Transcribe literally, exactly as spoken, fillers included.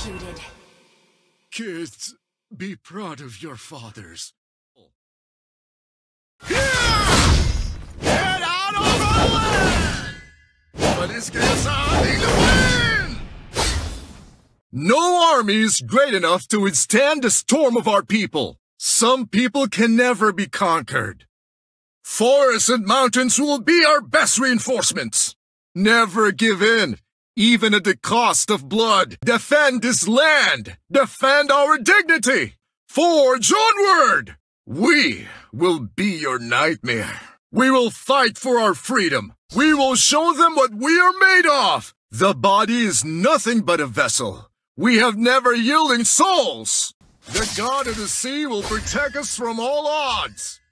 executed. Kids, be proud of your fathers. Get out of our land! But it's getting to win! No army is great enough to withstand the storm of our people. Some people can never be conquered. Forests and mountains will be our best reinforcements. Never give in, even at the cost of blood. Defend this land. Defend our dignity. Forge onward. We will be your nightmare. We will fight for our freedom. We will show them what we are made of. The body is nothing but a vessel. We have never yielding souls. The god of the sea will protect us from all odds.